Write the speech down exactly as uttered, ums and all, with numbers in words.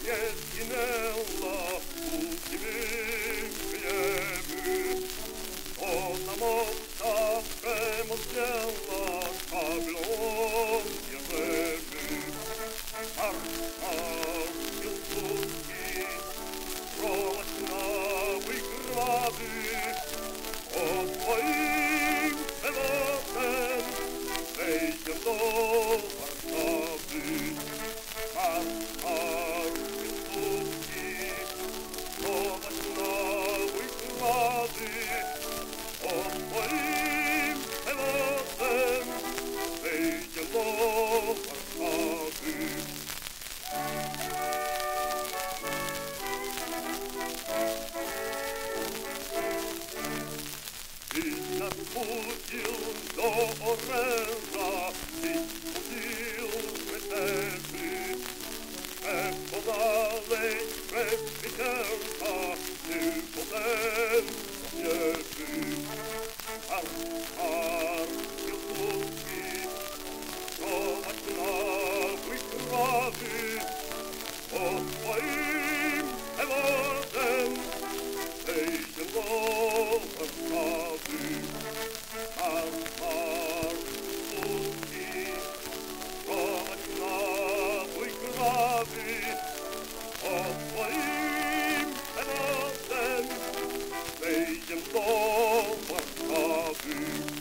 nie zginęła, póki my żyjemy. Ona mocna przemoc działa, szablą bierzemy. Marszał Piłsudski, prowadź nały krwawy, o twoim przelotem wejdzie do Warszawy. Marszał Piłsudski, prowadź nały krwawy, o twoim przelotem wejdzie do Warszawy. Tyś nas puścił do oręża, tyś puścił rycerzy. Szef podalej, szef zwycięża, ty potem żołnierzy. Marszał Piłsudski, prowadź nały krwawy, o twoim przewodem wejdzie do Warszawy. Marszał Piłsudski, prowadź nały krwawy, o twoim przewodem wejdzie do Warszawy.